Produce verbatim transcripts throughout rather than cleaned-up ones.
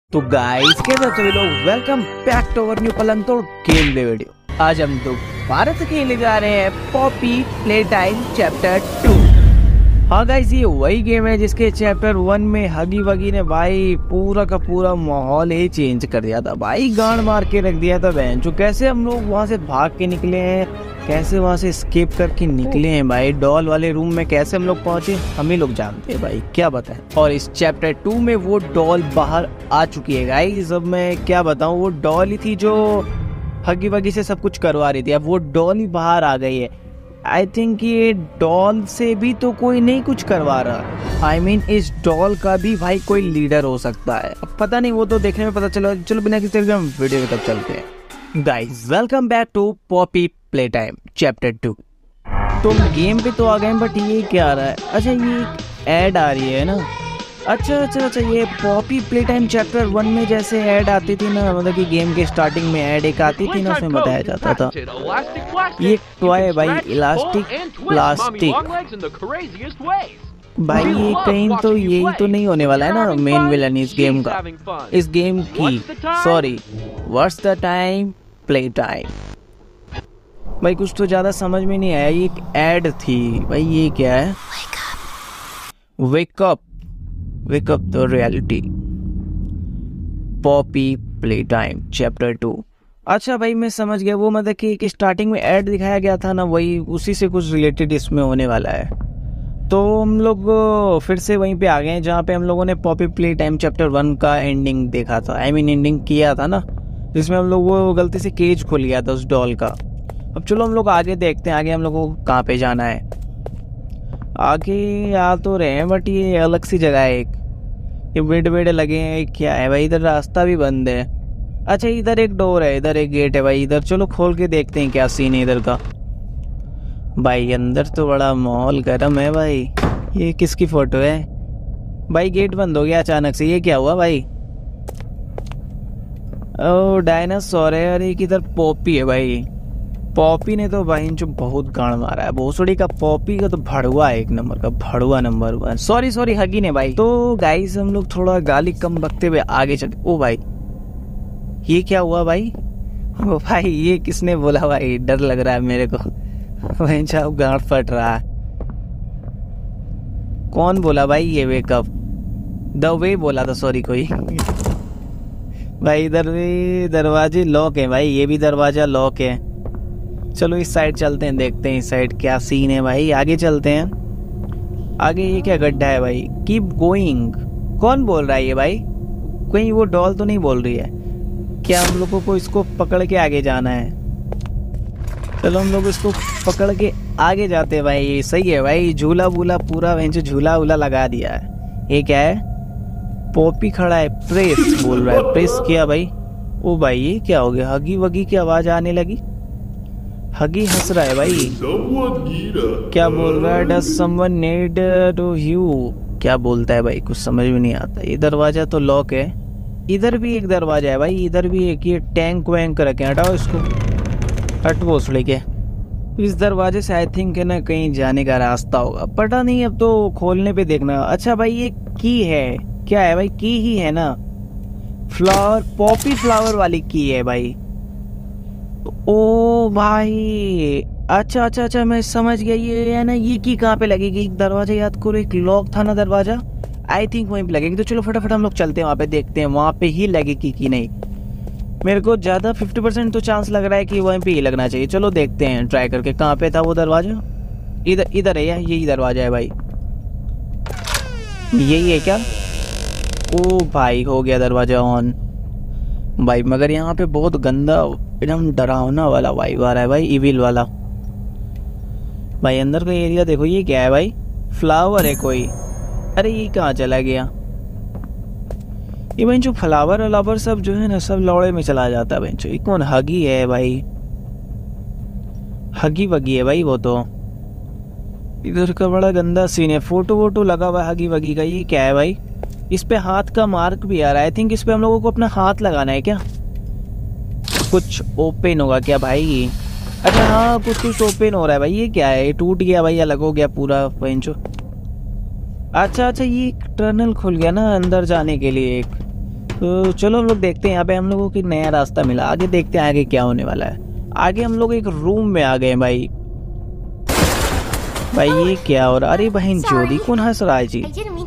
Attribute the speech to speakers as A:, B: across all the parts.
A: तो गाइस कैसे हो सभी लोग, welcome back to our new पलंतोड़ गेम प्ले वीडियो। आज हम दोबारा से खेलने जा रहे हैं Poppy Playtime chapter two. हाँ गाइस, ये वही गेम है जिसके चैप्टर वन में हगी वगी ने भाई पूरा का पूरा माहौल ही चेंज कर दिया था भाई, गांड मार के रख दिया था बहन जो। कैसे हम लोग वहाँ से भाग के निकले हैं, कैसे वहाँ से स्केप करके निकले हैं भाई, डॉल वाले रूम में कैसे हम लोग पहुंचे हम ही लोग जानते हैं भाई, क्या बताएं। और इस चैप्टर टू में वो डॉल बाहर आ चुकी है गाइस। अब मैं क्या बताऊं, वो डॉल ही थी जो हगी वगी से सब कुछ करवा रही थी, अब वो डॉल ही बाहर आ गई है। आई थिंक ये डॉल से भी तो कोई नहीं कुछ करवा रहा, आई I मीन mean, इस डॉल का भी भाई कोई लीडर हो सकता है। अब पता नहीं, वो तो देखने में पता चला। चलो बिना किसी तरह हम वीडियो की तरफ चलते हैं। Guys welcome back to Poppy Playtime chapter two. तो गेम पे तो आ गए, बट ये क्या आ रहा है? अच्छा, ये एक ऐड आ रही है ना। अच्छा अच्छा अच्छा, ये Poppy Playtime chapter one में जैसे ऐड आती थी ना, मतलब कि गेम के स्टार्टिंग में ऐड एक आती थी ना, उसमें बताया जाता था ये टॉय है भाई, इलास्टिक प्लास्टिक भाई। ये कहीं तो यही तो नहीं होने वाला है ना मेन विलन इस गेम का, इस गेम की। Sorry, what's the time play time भाई। कुछ तो ज्यादा समझ में नहीं आया। ये एक ऐड थी भाई, ये क्या है? Wake up, wake up the reality, Poppy Playtime chapter two. अच्छा भाई, मैं समझ गया। वो मतलब कि, कि स्टार्टिंग में ऐड दिखाया गया था ना, वही उसी से कुछ रिलेटेड इसमें होने वाला है। तो हम लोग फिर से वहीं पे आ गए हैं जहाँ पे हम लोगों ने Poppy Playtime chapter one का एंडिंग देखा था, आई मीन एंडिंग किया था ना, जिसमें हम लोग वो गलती से केज खोल गया था उस डॉल का। अब चलो हम लोग आगे देखते हैं, आगे हम लोग को कहाँ पे जाना है। आगे आ तो रहे हैं, बट ये अलग सी जगह है एक, ये बेड बेड लगे हैं। क्या है भाई, इधर रास्ता भी बंद है। अच्छा, इधर एक डोर है, इधर एक गेट है भाई, इधर चलो खोल के देखते हैं क्या सीन है इधर का। भाई अंदर तो बड़ा माहौल गर्म है भाई। ये किसकी फोटो है भाई? गेट बंद हो गया अचानक से, ये क्या हुआ भाई? ओ डायनासोर है। अरे किधर पॉपी है भाई? पॉपी ने तो भाई जो बहुत गाड़ मारा है भोसड़ी का। पॉपी का तो भड़ुआ है, एक नंबर का भड़ुआ number one. Sorry sorry Huggy ने भाई। तो गाइस हम लोग थोड़ा गाली कम बकते हुए आगे चलते। ओ भाई, ये क्या हुआ भाई? ओ भाई, ये किसने बोला भाई? डर लग रहा है मेरे को भाई, चाहो गांड फट रहा है। कौन बोला भाई ये वेकअप? द वे बोला था, सॉरी कोई भाई। इधर भी दरवाजे लॉक है भाई, ये भी दरवाजा लॉक है। चलो इस साइड चलते हैं, देखते हैं इस साइड क्या सीन है भाई। आगे चलते हैं। आगे ये क्या गड्ढा है भाई? Keep going. कौन बोल रहा है ये भाई? कहीं वो डॉल तो नहीं बोल रही है क्या? हम लोगों को इसको पकड़ के आगे जाना है। चलो हम लोग इसको पकड़ के आगे जाते हैं भाई। सही है भाई, झूला वूला पूरा वहीं से झूला वूला लगा दिया है। ये क्या है? पॉपी खड़ा है, प्रेस बोल रहा है, प्रेस किया भाई। ओ भाई, ये क्या हो गया? हगी वगी की आवाज आने लगी। हगी हंस रहा है भाई। क्या बोल रहा है? Does someone need to you? क्या बोलता है भाई? कुछ समझ में नहीं आता। ये दरवाजा तो लॉक है। इधर भी एक दरवाजा है भाई, इधर भी एक। ये टैंक वैंक रखे, हटाओ इसको, हट भोसड़ी के। इस दरवाजे से आई थिंक है ना कहीं जाने का रास्ता होगा, पता नहीं, अब तो खोलने पे देखना। अच्छा भाई, ये की है क्या है भाई? की ही है ना, फ्लावर, पॉपी फ्लावर वाली की है भाई। ओ भाई, अच्छा अच्छा अच्छा, मैं समझ गया। ये है ना, ये की कहाँ पे लगेगी? एक दरवाजा याद करो, एक लॉक था ना दरवाजा, आई थिंक वहीं पे लगेगी। तो चलो फटाफट हम लोग चलते हैं वहाँ पे, देखते हैं वहाँ पे ही लगेगी कि नहीं। मेरे को ज्यादा फिफ्टी परसेंट तो चांस लग रहा है कि वहीं पे ही लगना चाहिए। चलो देखते हैं ट्राई करके, कहाँ पे था वो दरवाजा? इधर इधर है, यही दरवाजा है भाई, यही है क्या? ओ भाई, हो गया दरवाजा ऑन भाई। मगर यहाँ पे बहुत गंदा एकदम डरावना वाला वाइब आ रहा है भाई, इविल वाला भाई। अंदर का एरिया देखो, ये क्या है भाई? फ्लावर है कोई। अरे ये कहाँ चला गया? ये भाई जो फ्लावर वलावर सब जो है ना, सब लौड़े में चला जाता है भाई। ये कौन? हगी है भाई, हगी वगी है भाई वो तो। इधर का बड़ा गंदा सीन है, फोटो वोटो लगा हुआ है हगी वगी का। ये क्या है भाई? इस पे हाथ का मार्क भी आ रहा है। आई थिंक इस पे हम लोगों को अपना हाथ लगाना है क्या? कुछ ओपन होगा क्या भाई? अच्छा हाँ, कुछ कुछ ओपन हो रहा है भाई। ये क्या है? ये टूट गया भाई, अलग हो गया पूरा पेंचो। अच्छा अच्छा, ये टनल खुल गया ना अंदर जाने के लिए एक। तो चलो हम लोग देखते हैं। यहाँ पे हम लोगों को नया रास्ता मिला, आगे देखते हैं आगे क्या होने वाला है। आगे हम लोग एक रूम में आ गए भाई। भाई ये क्या हो रहा? अरे बहन चोरी, कौन हंस रहा है जी?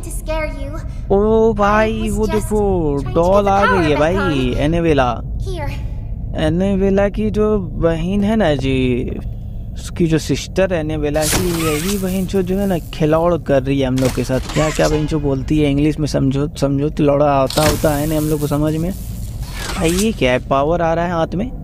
A: ओ भाई वो देखो डॉल आ गई है भाई, एनेबेला। एनेबेला की जो बहन है ना जी, उसकी जो सिस्टर है एनेबेला की, यही बहन जो जो है ना खिलौड़ कर रही है हम लोग के साथ। क्या क्या बहन जो बोलती है इंग्लिश में, समझो समझो तो लौड़ा आता होता है ना हम लोग को समझ में। भाई ये क्या है? पावर आ रहा है हाथ में।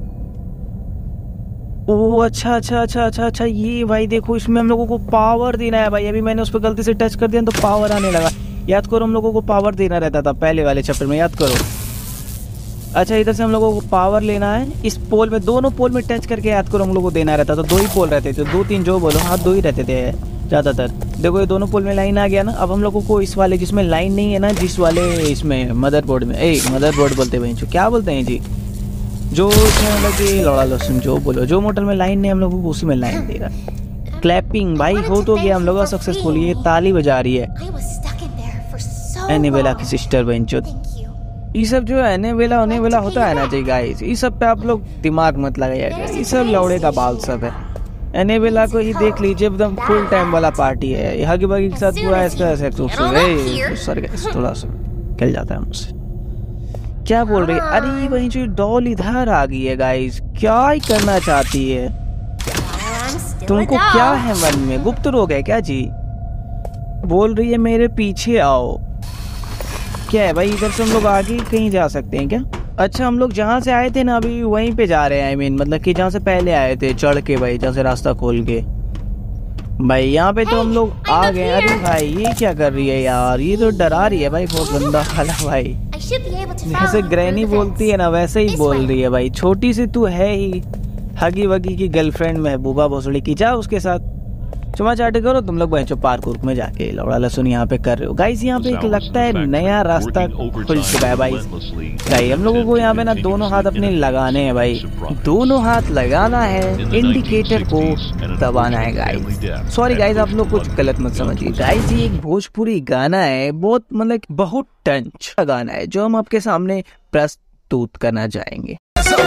A: ओ अच्छा अच्छा अच्छा अच्छा अच्छा, ये भाई देखो इसमें हम लोगों को पावर देना है भाई। अभी मैंने उस पर गलती से टच कर दिया तो पावर आने लगा। याद करो हम लोगों को पावर देना रहता था पहले वाले चैप्टर में, याद करो। अच्छा इधर से हम लोगों को पावर लेना है, इस पोल में, दोनों पोल में टच करके याद करो हम लोगों को देना रहता था। दो ही पोल रहते थे, दो तीन जो बोलो, हाँ दो ही रहते थे ज़्यादातर। देखो ये दोनों पोल में लाइन आ गया ना। अब हम लोगों को इस वाले जिसमें लाइन नहीं है ना, जिस वाले इसमें मदरबोर्ड में, ए मदरबोर्ड बोलते हैं जो, क्या बोलते हैं जी, जो इसमें मतलब कि लौड़ा लहसुन जो बोलो, जो मोटर में लाइन नहीं हम लोगों को उसी में लाइन देगा। क्लैपिंग भाई हो तो गया हम लोग का सक्सेसफुल। ये ताली बजा रही है एनेबेला की सिस्टर बेंचो। ये सब जो एनेबेला ओनेबेला होता है ना जी गाइस, ये सब पे आप लोग दिमाग मत लगाइएगा, ये सब लौड़े का बाल सब है। एनेबेला को ही देख लीजिए, एकदम फुल टाइम वाला पार्टी है। हगी बगी के साथ पूरा इसका सर थोड़ा सा खेल जाता है मुझसे। क्या बोल रही है? अरे वही जो डॉल इधर आ गई है गाइस, क्या ही करना चाहती है? तुमको क्या है मन में? गुप्त रोग है क्या जी? बोल रही है मेरे पीछे आओ। क्या है भाई? इधर से हम लोग आगे कहीं जा सकते हैं क्या? अच्छा हम लोग जहाँ से आए थे ना अभी वहीं पे जा रहे हैं। आई मीन मतलब कि जहाँ से पहले आए थे चढ़ के भाई, जहाँ से रास्ता खोल के भाई। यहाँ पे तो हम लोग आ गए। अरे भाई ये क्या कर रही है यार? ये तो डरा रही है भाई, बहुत गंदा वाला भाई। जैसे ग्रैनी बोलती है ना वैसे ही बोल रही है भाई। छोटी सी तू है ही, हगी वगी की गर्लफ्रेंड महबूबा भोसड़ी की, जा उसके साथ चुमा चाटे करो तुम लोग बहनचो पार्क उर्क में जाके लौड़ा लहसुन यहाँ पे कर रहे हो। गाइस यहाँ पे एक लगता है नया रास्ता खुल चुका है भाई। भाई हम लोगों को यहाँ पे ना दोनों हाथ अपने लगाने हैं भाई, दोनों हाथ लगाना है, इंडिकेटर को दबाना है गाइस। सॉरी गाइस आप लोग कुछ गलत मत समझिए गाइस, ये एक भोजपुरी गाना है, बहुत मतलब बहुत टंच गाना है जो हम आपके सामने प्रस्तुत करना चाहेंगे।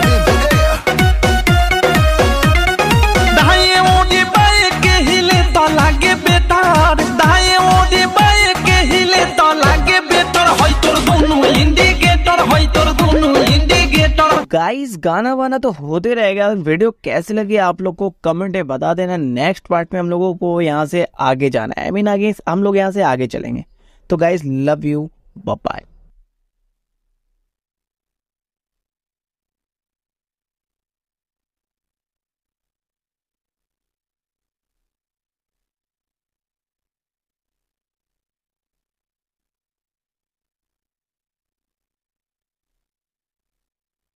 A: लागे बेटार दाएं ओदे बाएं के हिले तो लागे बेटर होय तोर दोनों इंडिकेटर होय तोर दोनों इंडिकेटर। गाइस गाना वाना तो होते रहेगा। वीडियो कैसे लगी आप लोग को कमेंट में बता देना। नेक्स्ट पार्ट में हम लोगों को यहाँ से आगे जाना है, आई मीन आगे हम लोग यहाँ से आगे चलेंगे। तो guys love you, bye bye.